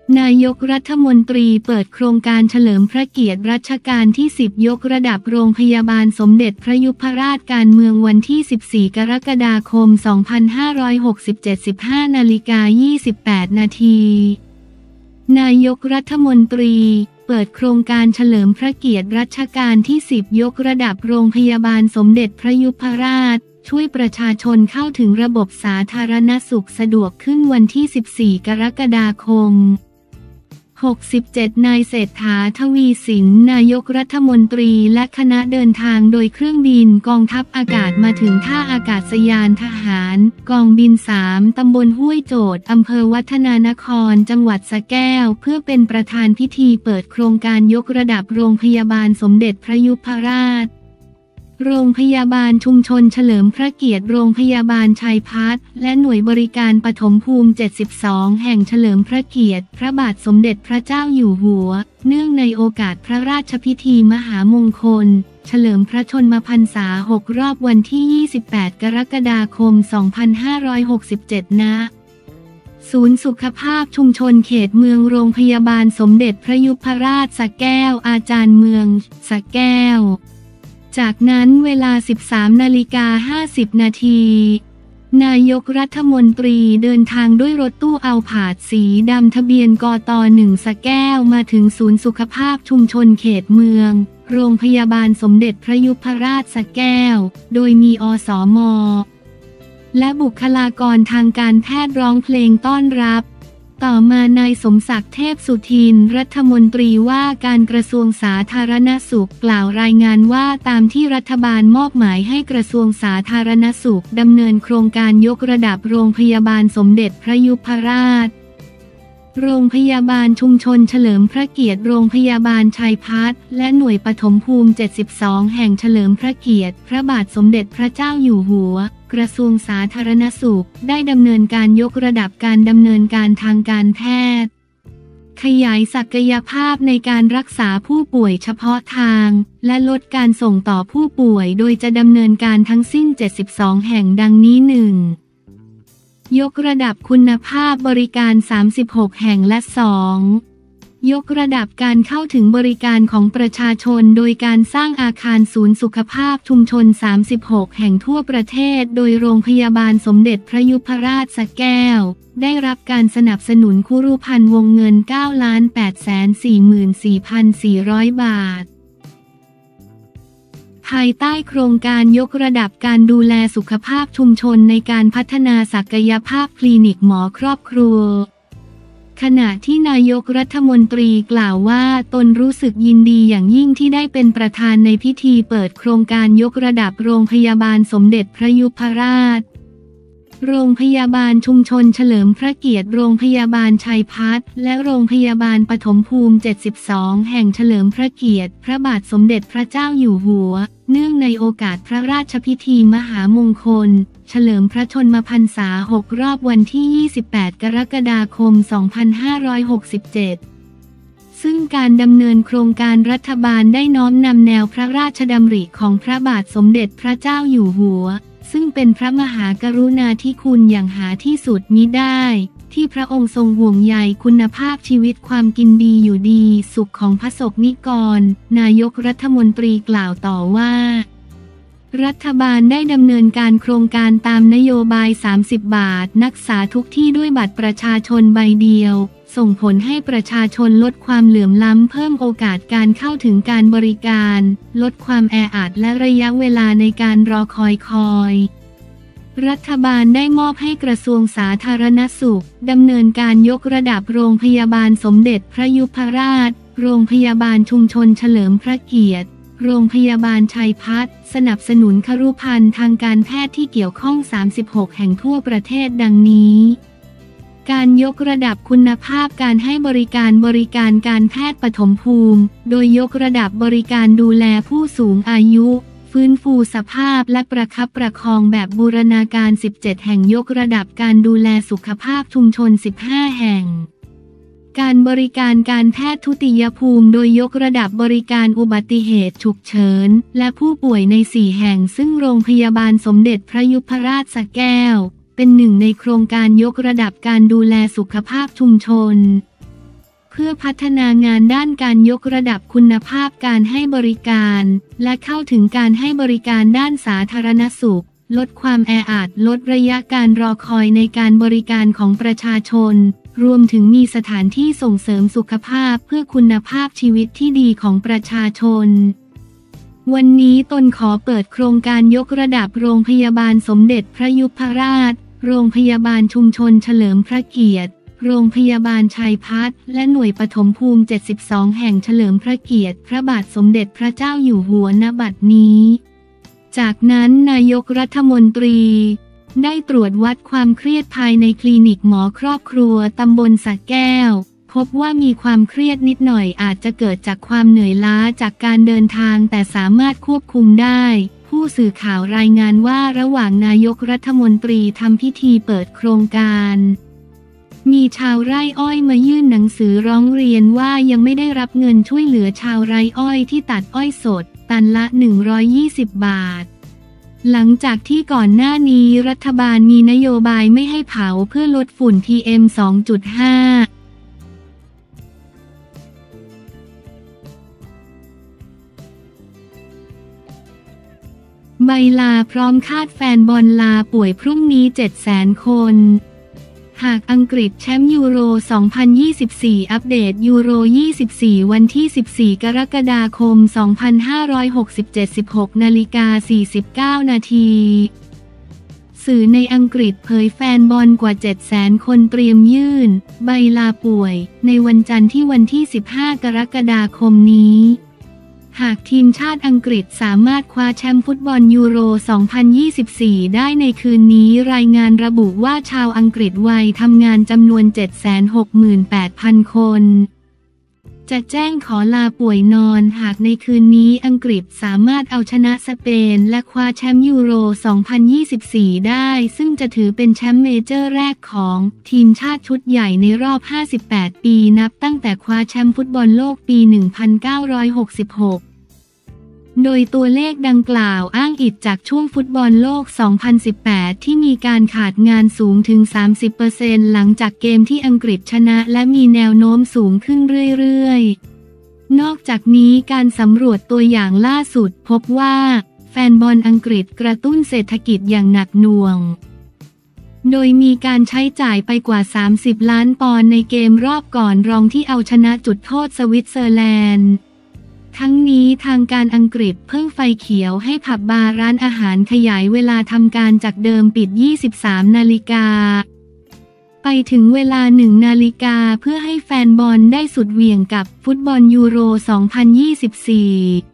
นายกรัฐมนตรีเปิดโครงการเฉลิมพระเกียรติรัชกาลที่ 10 ยกระดับโรงพยาบาลสมเด็จพระยุพราชการเมืองวันที่ 14 กรกฎาคม 2567 15:28 นาทีนายกรัฐมนตรีเปิดโครงการเฉลิมพระเกียรติรัชกาลที่ 10 ยกระดับโรงพยาบาลสมเด็จพระยุพราชช่วยประชาชนเข้าถึงระบบสาธารณสุขสะดวกขึ้นวันที่ 14 กรกฎาคม 67 นายเศรษฐา ทวีสินนายกรัฐมนตรีและคณะเดินทางโดยเครื่องบินกองทัพอากาศมาถึงท่าอากาศยานทหารกองบิน 3 ตำบลห้วยโจทย์อำเภอวัฒนานครจังหวัดสระแก้วเพื่อเป็นประธานพิธีเปิดโครงการยกระดับโรงพยาบาลสมเด็จพระยุพราชโรงพยาบาลชุมชนเฉลิมพระเกียรติโรงพยาบาลชัยพัฒน์และหน่วยบริการปฐมภูมิ 72 แห่งเฉลิมพระเกียรติพระบาทสมเด็จพระเจ้าอยู่หัวเนื่องในโอกาสพระราชพิธีมหามงคลเฉลิมพระชนมพรรษา 6 รอบวันที่ 28 กรกฎาคม 2567 ณ ศูนย์สุขภาพชุมชนเขตเมืองโรงพยาบาลสมเด็จพระยุพราชสระแก้วอาจารย์เมืองสระแก้วจากนั้นเวลา 13:50 นาทีนายกรัฐมนตรีเดินทางด้วยรถตู้เอาผาดสีดำทะเบียนกต1 สระแก้วมาถึงศูนย์สุขภาพชุมชนเขตเมืองโรงพยาบาลสมเด็จพระยุพราชสระแก้วโดยมีอสม.และบุคลากรทางการแพทย์ร้องเพลงต้อนรับต่อมานายสมศักดิ์เทพสุทินรัฐมนตรีว่าการกระทรวงสาธารณสุขกล่าวรายงานว่าตามที่รัฐบาลมอบหมายให้กระทรวงสาธารณสุขดำเนินโครงการยกระดับโรงพยาบาลสมเด็จพระยุพราชโรงพยาบาลชุมชนเฉลิมพระเกียรติโรงพยาบาลชัยพัฒน์และหน่วยปฐมภูมิ 72 แห่งเฉลิมพระเกียรติพระบาทสมเด็จพระเจ้าอยู่หัวกระทรวงสาธารณสุขได้ดำเนินการยกระดับการดำเนินการทางการแพทย์ขยายศักยภาพในการรักษาผู้ป่วยเฉพาะทางและลดการส่งต่อผู้ป่วยโดยจะดำเนินการทั้งสิ้น 72 แห่งดังนี้ 1. ยกระดับคุณภาพบริการ 36 แห่งและ 2. ยกระดับการเข้าถึงบริการของประชาชนโดยการสร้างอาคารศูนย์สุขภาพชุมชน 36 แห่งทั่วประเทศโดยโรงพยาบาลสมเด็จพระยุพราชสระแก้วได้รับการสนับสนุนคุรุพันธ์วงเงิน 9,844,400 บาทภายใต้โครงการยกระดับการดูแลสุขภาพชุมชนในการพัฒนาศักยภาพคลินิกหมอครอบครัวขณะที่นายกรัฐมนตรีกล่าวว่าตนรู้สึกยินดีอย่างยิ่งที่ได้เป็นประธานในพิธีเปิดโครงการยกระดับโรงพยาบาลสมเด็จพระยุพราชโรงพยาบาลชุมชนเฉลิมพระเกียรติโรงพยาบาลชัยพัฒน์และโรงพยาบาลปฐมภูมิ 72 แห่งเฉลิมพระเกียรติพระบาทสมเด็จพระเจ้าอยู่หัวเนื่องในโอกาสพระราชพิธีมหามงคลเฉลิมพระชนมพรรษา 6 รอบวันที่ 28 กรกฎาคม 2567 ซึ่งการดำเนินโครงการรัฐบาลได้น้อมนำแนวพระราชดำริของพระบาทสมเด็จพระเจ้าอยู่หัวซึ่งเป็นพระมหากรุณาธิคุณอย่างหาที่สุดมิได้ที่พระองค์ทรงห่วงใยคุณภาพชีวิตความกินดีอยู่ดีสุขของพระสงฆ์นิกรนายกรัฐมนตรีกล่าวต่อว่ารัฐบาลได้ดำเนินการโครงการตามนโยบาย 30 บาทนักษาทุกที่ด้วยบัตรประชาชนใบเดียวส่งผลให้ประชาชนลดความเหลื่อมล้ำเพิ่มโอกาสการเข้าถึงการบริการลดความแออัดและระยะเวลาในการรอคอยรัฐบาลได้มอบให้กระทรวงสาธารณสุขดำเนินการยกระดับโรงพยาบาลสมเด็จพระยุพราชโรงพยาบาลชุมชนเฉลิมพระเกียรติโรงพยาบาลชัยพัฒน์สนับสนุนครุภัณฑ์ทางการแพทย์ที่เกี่ยวข้อง 36 แห่งทั่วประเทศดังนี้การยกระดับคุณภาพการให้บริการการแพทย์ปฐมภูมิโดยยกระดับบริการดูแลผู้สูงอายุฟื้นฟูสภาพและประคับประคองแบบบูรณาการ 17 แห่งยกระดับการดูแลสุขภาพชุมชน 15 แห่งการบริการการแพทย์ทุติยภูมิโดยยกระดับบริการอุบัติเหตุฉุกเฉินและผู้ป่วยใน 4 แห่งซึ่งโรงพยาบาลสมเด็จพระยุพราชสระแก้วเป็นหนึ่งในโครงการยกระดับการดูแลสุขภาพชุมชนพื่อพัฒนางานด้านการยกระดับคุณภาพการให้บริการและเข้าถึงการให้บริการด้านสาธารณสุขลดความแออัดลดระยะการรอคอยในการบริการของประชาชนรวมถึงมีสถานที่ส่งเสริมสุขภาพเพื่อคุณภาพชีวิตที่ดีของประชาชนวันนี้ตนขอเปิดโครงการยกระดับโรงพยาบาลสมเด็จพระยุพราชโรงพยาบาลชุมชนเฉลิมพระเกียรติโรงพยาบาลชัยพัฒน์และหน่วยปฐมภูมิ72แห่งเฉลิมพระเกียรติพระบาทสมเด็จพระเจ้าอยู่หัวณบัดนี้จากนั้นนายกรัฐมนตรีได้ตรวจวัดความเครียดภายในคลินิกหมอครอบครัวตำบลสระแก้วพบว่ามีความเครียดนิดหน่อยอาจจะเกิดจากความเหนื่อยล้าจากการเดินทางแต่สามารถควบคุมได้ผู้สื่อข่าวรายงานว่าระหว่างนายกรัฐมนตรีทำพิธีเปิดโครงการมีชาวไร่อ้อยมายื่นหนังสือร้องเรียนว่ายังไม่ได้รับเงินช่วยเหลือชาวไร่อ้อยที่ตัดอ้อยสดตันละ120 บาทหลังจากที่ก่อนหน้านี้รัฐบาลมีนโยบายไม่ให้เผาเพื่อลดฝุ่น PM 2.5ใบลาพร้อมคาดแฟนบอลลาป่วยพรุ่งนี้ 700,000 คนหากอังกฤษแชมป์ยูโร 2024 อัปเดตยูโร 24 วันที่ 14 กรกฎาคม 2567 16:49 นาทีสื่อในอังกฤษเผยแฟนบอลกว่า 700,000 คนเตรียมยื่นใบลาป่วยในวันจันทร์ที่วันที่ 15 กรกฎาคมนี้หากทีมชาติอังกฤษสามารถคว้าแชมป์ฟุตบอลยูโร 2024 ได้ในคืนนี้รายงานระบุว่าชาวอังกฤษวัยทำงานจำนวน 768,000 คนจะแจ้งขอลาป่วยนอนหากในคืนนี้อังกฤษสามารถเอาชนะสเปนและคว้าแชมป์ยูโร 2024 ได้ซึ่งจะถือเป็นแชมป์เมเจอร์แรกของทีมชาติชุดใหญ่ในรอบ 58 ปีนับตั้งแต่คว้าแชมป์ฟุตบอลโลกปี 1966โดยตัวเลขดังกล่าวอ้างอิงจากช่วงฟุตบอลโลก 2018 ที่มีการขาดงานสูงถึง 30% หลังจากเกมที่อังกฤษชนะและมีแนวโน้มสูงขึ้นเรื่อยๆนอกจากนี้การสำรวจตัวอย่างล่าสุดพบว่าแฟนบอลอังกฤษกระตุ้นเศรษฐกิจอย่างหนักหน่วงโดยมีการใช้จ่ายไปกว่า 30 ล้านปอนด์ในเกมรอบก่อนรองที่เอาชนะจุดโทษสวิตเซอร์แลนด์ทั้งนี้ทางการอังกฤษเพิ่งไฟเขียวให้ผับบาร์ร้านอาหารขยายเวลาทำการจากเดิมปิด 23 นาฬิกาไปถึงเวลา 1 นาฬิกาเพื่อให้แฟนบอลได้สุดเหวี่ยงกับฟุตบอลยูโร 2024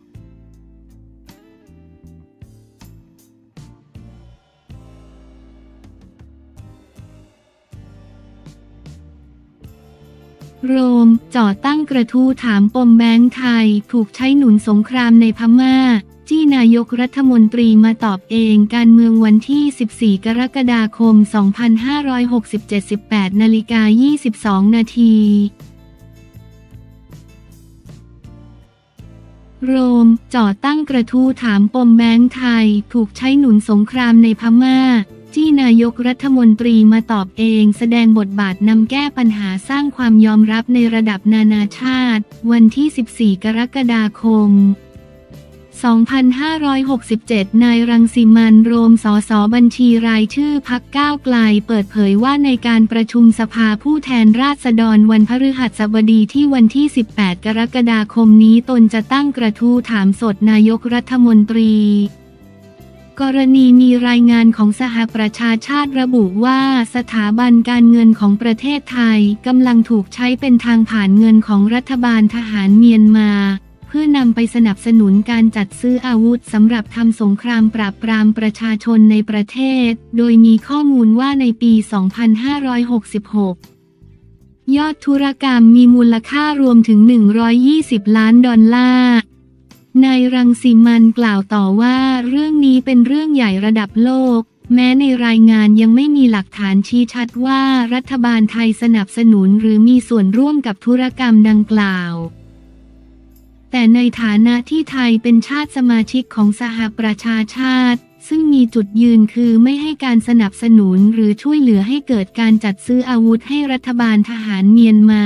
โรมจ่อตั้งกระทู้ถามปมแบงก์ไทยถูกใช้หนุนสงครามในพม่าจี้นายกรัฐมนตรีมาตอบเองการเมืองวันที่ 14 กรกฎาคม 2567 18:22 นาทีโรมจ่อตั้งกระทู้ถามปมแบงก์ไทยถูกใช้หนุนสงครามในพม่าจี้นายกรัฐมนตรีมาตอบเองแสดงบทบาทนำแก้ปัญหาสร้างความยอมรับในระดับนานาชาติวันที่ 14 กรกฎาคม 2567 นายรังสิมันต์โรมสสบัญชีรายชื่อพรรคก้าวไกลเปิดเผยว่าในการประชุมสภาผู้แทนราษฎรวันพฤหัสบดีที่วันที่ 18 กรกฎาคมนี้ตนจะตั้งกระทู้ถามสดนายกรัฐมนตรีกรณีมีรายงานของสหประชาชาติระบุว่าสถาบันการเงินของประเทศไทยกำลังถูกใช้เป็นทางผ่านเงินของรัฐบาลทหารเมียนมาเพื่อนำไปสนับสนุนการจัดซื้ออาวุธสำหรับทำสงครามปราบปรามประชาชนในประเทศโดยมีข้อมูลว่าในปี 2566 ยอดธุรกรรมมีมูลค่ารวมถึง$120 ล้านนายรังสิมันต์กล่าวต่อว่าเรื่องนี้เป็นเรื่องใหญ่ระดับโลกแม้ในรายงานยังไม่มีหลักฐานชี้ชัดว่ารัฐบาลไทยสนับสนุนหรือมีส่วนร่วมกับธุรกรรมดังกล่าวแต่ในฐานะที่ไทยเป็นชาติสมาชิกของสหประชาชาติซึ่งมีจุดยืนคือไม่ให้การสนับสนุนหรือช่วยเหลือให้เกิดการจัดซื้ออาวุธให้รัฐบาลทหารเมียนมา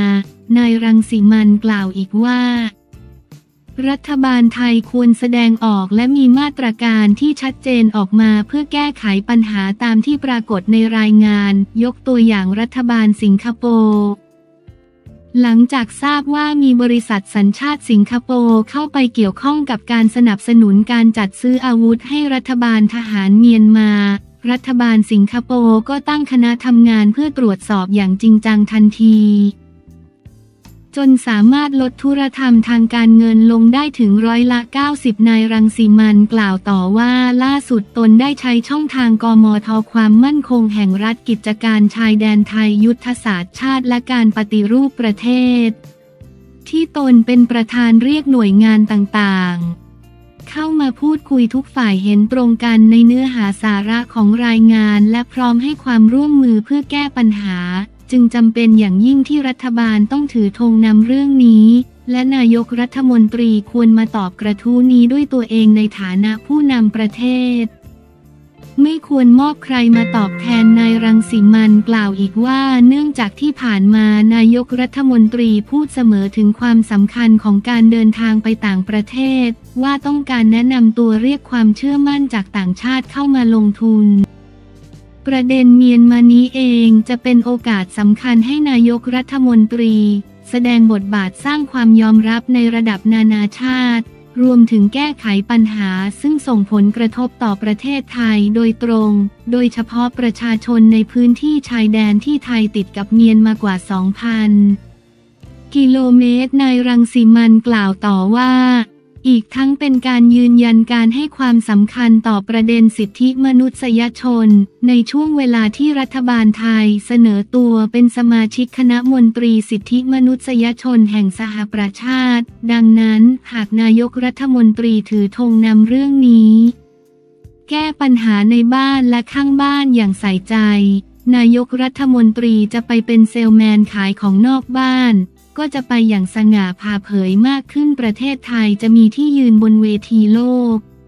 นายรังสิมันต์กล่าวอีกว่ารัฐบาลไทยควรแสดงออกและมีมาตรการที่ชัดเจนออกมาเพื่อแก้ไขปัญหาตามที่ปรากฏในรายงานยกตัวอย่างรัฐบาลสิงคโปร์หลังจากทราบว่ามีบริษัทสัญชาติสิงคโปร์เข้าไปเกี่ยวข้องกับการสนับสนุนการจัดซื้ออาวุธให้รัฐบาลทหารเมียนมารัฐบาลสิงคโปร์ก็ตั้งคณะทำงานเพื่อตรวจสอบอย่างจริงจังทันทีจนสามารถลดธุรธรรมทางการเงินลงได้ถึง90%นายรังสิมันต์กล่าวต่อว่าล่าสุดตนได้ใช้ช่องทางกมท.ความมั่นคงแห่งรัฐกิจการชายแดนไทยยุทธศาสตร์ชาติและการปฏิรูปประเทศที่ตนเป็นประธานเรียกหน่วยงานต่างๆเข้ามาพูดคุยทุกฝ่ายเห็นตรงกันในเนื้อหาสาระของรายงานและพร้อมให้ความร่วมมือเพื่อแก้ปัญหาจึงจำเป็นอย่างยิ่งที่รัฐบาลต้องถือธงนำเรื่องนี้และนายกรัฐมนตรีควรมาตอบกระทู้นี้ด้วยตัวเองในฐานะผู้นำประเทศไม่ควรมอบใครมาตอบแทนนายรังสิมันต์กล่าวอีกว่าเนื่องจากที่ผ่านมานายกรัฐมนตรีพูดเสมอถึงความสำคัญของการเดินทางไปต่างประเทศว่าต้องการแนะนำตัวเรียกความเชื่อมั่นจากต่างชาติเข้ามาลงทุนประเด็นเมียนมานี้เองจะเป็นโอกาสสำคัญให้นายกรัฐมนตรีแสดงบทบาทสร้างความยอมรับในระดับนานาชาติรวมถึงแก้ไขปัญหาซึ่งส่งผลกระทบต่อประเทศไทยโดยตรงโดยเฉพาะประชาชนในพื้นที่ชายแดนที่ไทยติดกับเมียนมากว่า 2,000 กิโลเมตรนายรังสิมันต์กล่าวต่อว่าอีกทั้งเป็นการยืนยันการให้ความสำคัญต่อประเด็นสิทธิมนุษยชนในช่วงเวลาที่รัฐบาลไทยเสนอตัวเป็นสมาชิกคณะมนตรีสิทธิมนุษยชนแห่งสหประชาชาติดังนั้นหากนายกรัฐมนตรีถือธงนำเรื่องนี้แก้ปัญหาในบ้านและข้างบ้านอย่างใส่ใจนายกรัฐมนตรีจะไปเป็นเซลแมนขายของนอกบ้านก็จะไปอย่างสง่าผ่าเผยมากขึ้นประเทศไทยจะมีที่ยืนบนเวทีโลก